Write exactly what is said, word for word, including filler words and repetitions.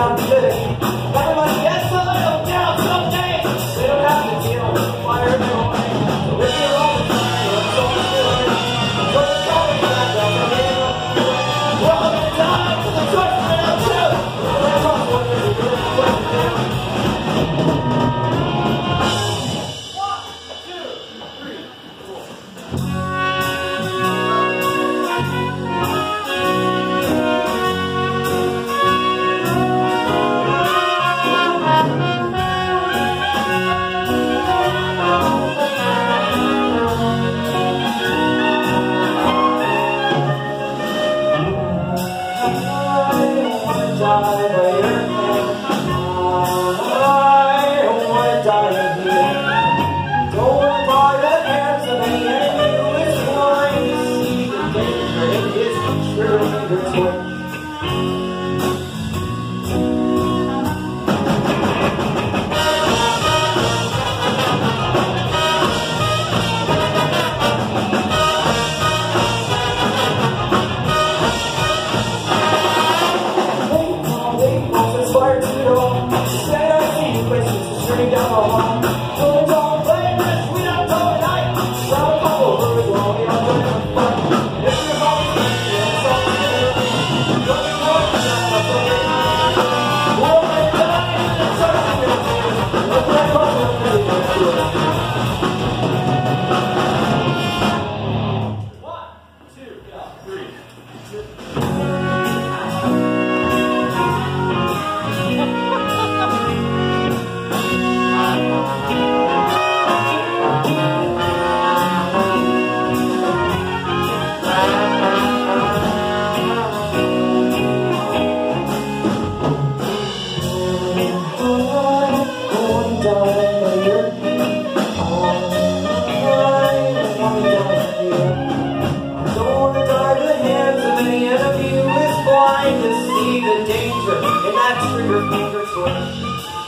down today. Everybody gets a little down someday. They don't have to deal with fire no way. So if you're all the time, let's all do it. Put the coffee back up and in the way. Welcome to time for the choice of round two. Let's all one is a good question to do. One, two, three, four. To see the danger in that trigger finger twitch.